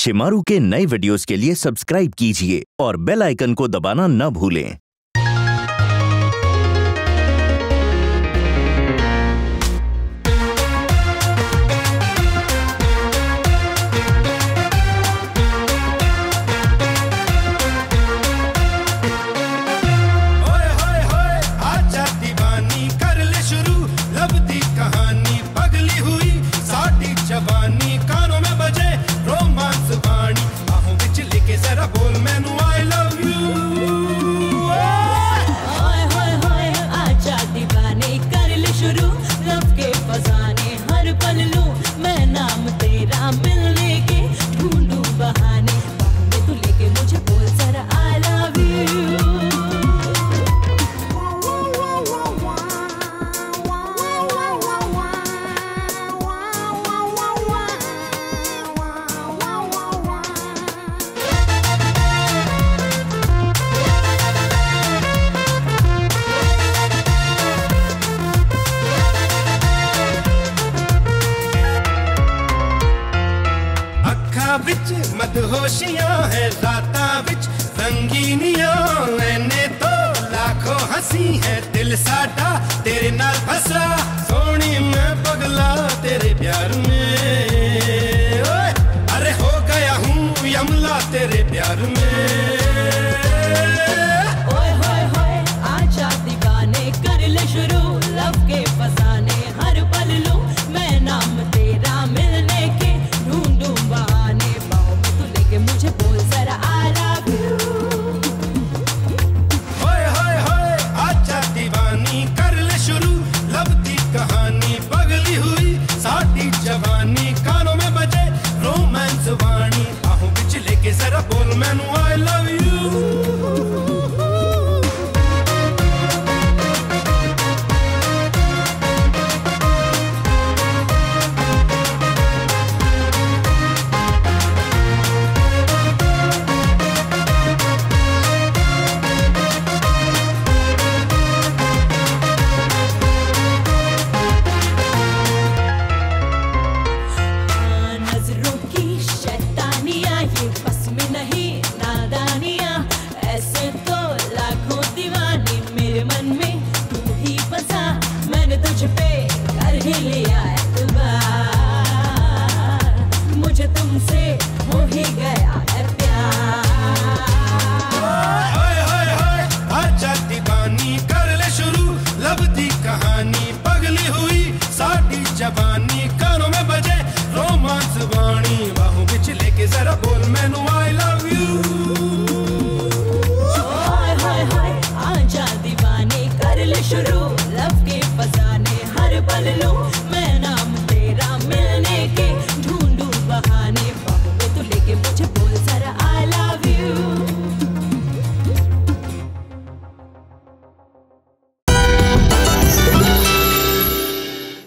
शिमारू के नए वीडियोस के लिए सब्सक्राइब कीजिए और बेल आइकन को दबाना न भूलें। विच मदहोशियां है रातां विच रंगीनियां मैंने तो लाखों हंसी है दिल साडा तेरे नाल फसा सोनी मैं पगला तेरे प्यार में अरे हो गया हूँ यमला तेरे प्यार में ओए होए होए आजा दीवाने कर ले शुरू लव के फसाने हर पल लूं मैं नाम तेरा मिलने के ढूंढूं बहाने बाहों में तू लेके मुझे बोल जरा I love you। होए होए होए आजा दीवानी कर ले शुरू लब दी कहानी पगली हुई साडी जवानी कानों में बजे रोमांस वाणी बाहों विच लेके जरा बोल मैनू I love you। लिया एतबार मुझे तुमसे हो ही गया।